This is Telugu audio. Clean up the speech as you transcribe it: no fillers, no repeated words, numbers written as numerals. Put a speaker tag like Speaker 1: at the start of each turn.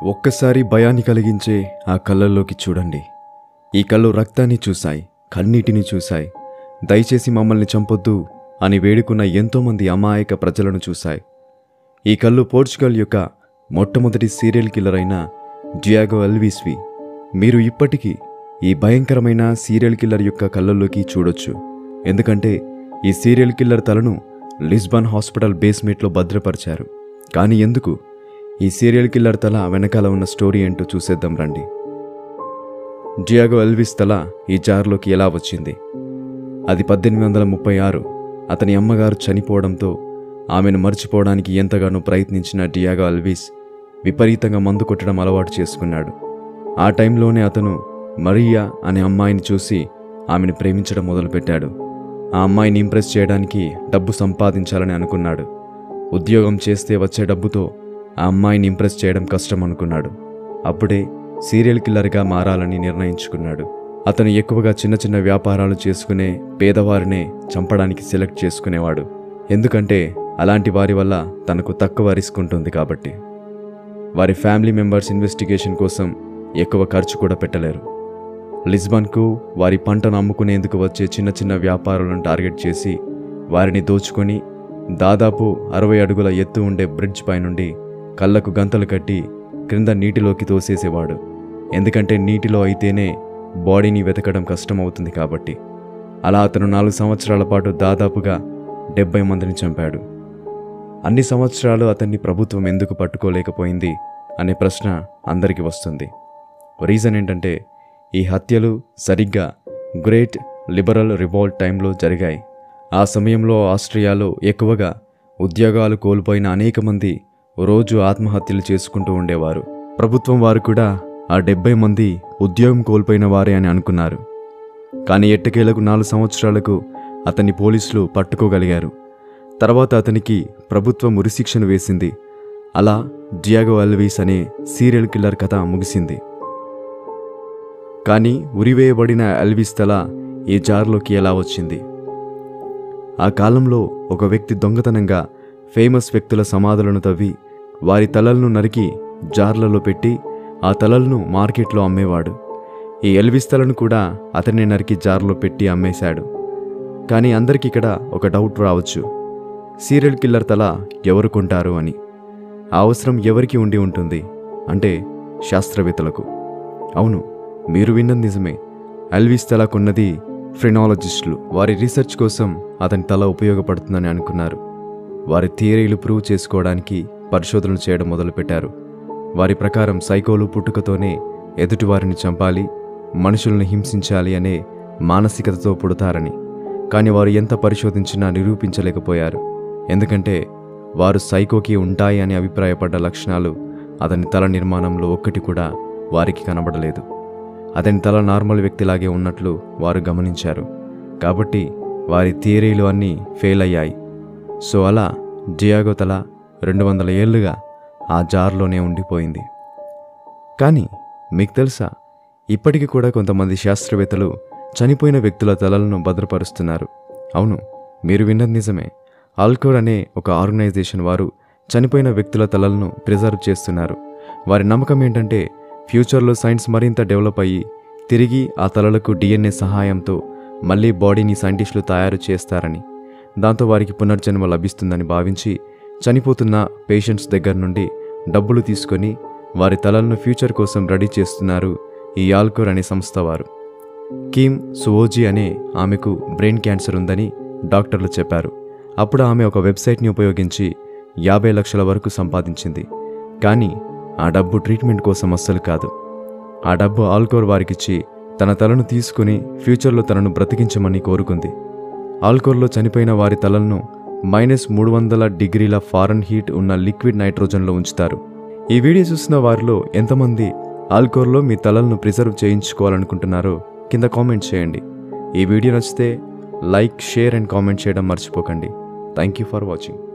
Speaker 1: ఒక్కసారి భయాన్ని కలిగించే ఆ కళ్ళల్లోకి చూడండి. ఈ కళ్ళు రక్తాన్ని చూశాయి, కన్నీటిని చూశాయి. దయచేసి మమ్మల్ని చంపొద్దు అని వేడుకున్న ఎంతోమంది అమాయక ప్రజలను చూశాయి. ఈ కళ్ళు పోర్చుగల్ యొక్క మొట్టమొదటి సీరియల్ కిల్లర్ అయిన డియాగో అల్వీస్వి. మీరు ఇప్పటికీ ఈ భయంకరమైన సీరియల్ కిల్లర్ యొక్క కళ్ళల్లోకి చూడొచ్చు. ఎందుకంటే ఈ సీరియల్ కిల్లర్ తలను లిస్బన్ హాస్పిటల్ బేస్మెంట్లో భద్రపరిచారు. కానీ ఎందుకు? ఈ సీరియల్ కిల్లర్ తల వెనకాల ఉన్న స్టోరీ ఏంటో చూసేద్దాం రండి. డియాగో అల్విస్ తల ఈ జార్లోకి ఎలా వచ్చింది? అది 1836 అతని అమ్మగారు చనిపోవడంతో ఆమెను మర్చిపోవడానికి ఎంతగానో ప్రయత్నించిన డియాగో అల్విస్ విపరీతంగా మందు కొట్టడం అలవాటు చేసుకున్నాడు. ఆ టైంలోనే అతను మరియా అనే అమ్మాయిని చూసి ఆమెను ప్రేమించడం మొదలుపెట్టాడు. ఆ అమ్మాయిని ఇంప్రెస్ చేయడానికి డబ్బు సంపాదించాలని అనుకున్నాడు. ఉద్యోగం చేస్తే వచ్చే డబ్బుతో ఆ అమ్మాయిని ఇంప్రెస్ చేయడం కష్టం అనుకున్నాడు. అప్పుడే సీరియల్ కిల్లర్గా మారాలని నిర్ణయించుకున్నాడు. అతను ఎక్కువగా చిన్న చిన్న వ్యాపారాలు చేసుకునే పేదవారినే చంపడానికి సెలెక్ట్ చేసుకునేవాడు. ఎందుకంటే అలాంటి వారి వల్ల తనకు తక్కువ రిస్క్ ఉంటుంది కాబట్టి. వారి ఫ్యామిలీ మెంబర్స్ ఇన్వెస్టిగేషన్ కోసం ఎక్కువ ఖర్చు కూడా పెట్టలేరు. లిస్బన్కు వారి పంటను అమ్ముకునేందుకు వచ్చే చిన్న చిన్న వ్యాపారులను టార్గెట్ చేసి వారిని దోచుకొని దాదాపు 60 అడుగుల ఎత్తు ఉండే బ్రిడ్జ్ పైనుండి కళ్ళకు గంతలు కట్టి క్రింద నీటిలోకి తోసేసేవాడు. ఎందుకంటే నీటిలో అయితేనే బాడీని వెతకడం కష్టమవుతుంది కాబట్టి. అలా అతను 4 సంవత్సరాల పాటు దాదాపుగా 70 మందిని చంపాడు. అన్ని సంవత్సరాలు అతన్ని ప్రభుత్వం ఎందుకు పట్టుకోలేకపోయింది అనే ప్రశ్న అందరికీ వస్తుంది. రీజన్ ఏంటంటే ఈ హత్యలు సరిగ్గా గ్రేట్ లిబరల్ రివాల్ట్ టైంలో జరిగాయి. ఆ సమయంలో ఆస్ట్రియాలో ఎక్కువగా ఉద్యోగాలు కోల్పోయిన అనేక మంది రోజు ఆత్మహత్యలు చేసుకుంటూ ఉండేవారు. ప్రభుత్వం వారు కూడా ఆ 70 మంది ఉద్యోగం కోల్పోయిన వారే అని అనుకున్నారు. కానీ ఎట్టకేలకు 4 సంవత్సరాలకు అతన్ని పోలీసులు పట్టుకోగలిగారు. తర్వాత అతనికి ప్రభుత్వం ఉరిశిక్షను వేసింది. అలా డియాగో అల్విస్ అనే సీరియల్ కిల్లర్ కథ ముగిసింది. కానీ ఉరివేయబడిన అల్విస్ తల ఈ జార్లోకి ఎలా వచ్చింది? ఆ కాలంలో ఒక వ్యక్తి దొంగతనంగా ఫేమస్ వ్యక్తుల సమాధులను తవ్వి వారి తలలను నరికి జార్లలో పెట్టి ఆ తలలను మార్కెట్లో అమ్మేవాడు. ఈ ఎల్విస్ తలను కూడా అతనే నరికి జార్లో పెట్టి అమ్మేశాడు. కానీ అందరికీ ఇక్కడ ఒక డౌట్ రావచ్చు, సీరియల్ కిల్లర్ తల ఎవరు కొంటారు అని. ఆ అవసరం ఎవరికి ఉండి ఉంటుంది అంటే శాస్త్రవేత్తలకు. అవును, మీరు విన్నది నిజమే. అల్విస్ తల కొన్నది ఫ్రెనాలజిస్టులు. వారి రీసెర్చ్ కోసం అతని తల ఉపయోగపడుతుందని అనుకున్నారు. వారి థియరీలు ప్రూవ్ చేసుకోవడానికి పరిశోధనలు చేయడం మొదలుపెట్టారు. వారి ప్రకారం సైకోలు పుట్టుకతోనే ఎదుటివారిని చంపాలి, మనుషులను హింసించాలి అనే మానసికతతో పుడతారని. కానీ వారు ఎంత పరిశోధించినా నిరూపించలేకపోయారు. ఎందుకంటే వారు సైకోకి ఉంటాయి అని అభిప్రాయపడ్డ లక్షణాలు అతని తల నిర్మాణంలో ఒక్కటి కూడా వారికి కనబడలేదు. అతని తల నార్మల్ వ్యక్తిలాగే ఉన్నట్లు వారు గమనించారు. కాబట్టి వారి థియరీలు అన్నీ ఫెయిల్ అయ్యాయి. సో అలా డియాగో తల 200 ఏళ్లుగా ఆ జార్లోనే ఉండిపోయింది. కానీ మీకు తెలుసా, ఇప్పటికీ కూడా కొంతమంది శాస్త్రవేత్తలు చనిపోయిన వ్యక్తుల తలలను భద్రపరుస్తున్నారు. అవును, మీరు విన్నది నిజమే. ఆల్కోర్ అనే ఒక ఆర్గనైజేషన్ వారు చనిపోయిన వ్యక్తుల తలలను ప్రిజర్వ్ చేస్తున్నారు. వారి నమ్మకం ఏంటంటే ఫ్యూచర్లో సైన్స్ మరింత డెవలప్ అయ్యి తిరిగి ఆ తలలకు DNA సహాయంతో మళ్ళీ బాడీని సైంటిస్టులు తయారు చేస్తారని, దాంతో వారికి పునర్జన్మ లభిస్తుందని భావించి చనిపోతున్న పేషెంట్స్ దగ్గర నుండి డబ్బులు తీసుకొని వారి తలలను ఫ్యూచర్ కోసం రెడీ చేస్తున్నారు ఈ ఆల్కోర్ అనే సంస్థ వారు. కిమ్ సువోజీ అనే ఆమెకు బ్రెయిన్ క్యాన్సర్ ఉందని డాక్టర్లు చెప్పారు. అప్పుడు ఆమె ఒక వెబ్సైట్ని ఉపయోగించి 50 లక్షల వరకు సంపాదించింది. కానీ ఆ డబ్బు ట్రీట్మెంట్ కోసం అస్సలు కాదు. ఆ డబ్బు ఆల్కోర్ వారికిచ్చి తన తలను తీసుకుని ఫ్యూచర్లో తనను బ్రతికించమని కోరుకుంది. ఆల్కోర్లో చనిపోయిన వారి తలలను -300 డిగ్రీల ఫారెన్హీట్ ఉన్న లిక్విడ్ నైట్రోజన్లో ఉంచుతారు. ఈ వీడియో చూసిన వారిలో ఎంతమంది ఆల్కోర్లో మీ తలలను ప్రిజర్వ్ చేయించుకోవాలనుకుంటున్నారో కింద కామెంట్ చేయండి. ఈ వీడియో నచ్చితే లైక్, షేర్ అండ్ కామెంట్ చేయడం మర్చిపోకండి. Thank you for watching.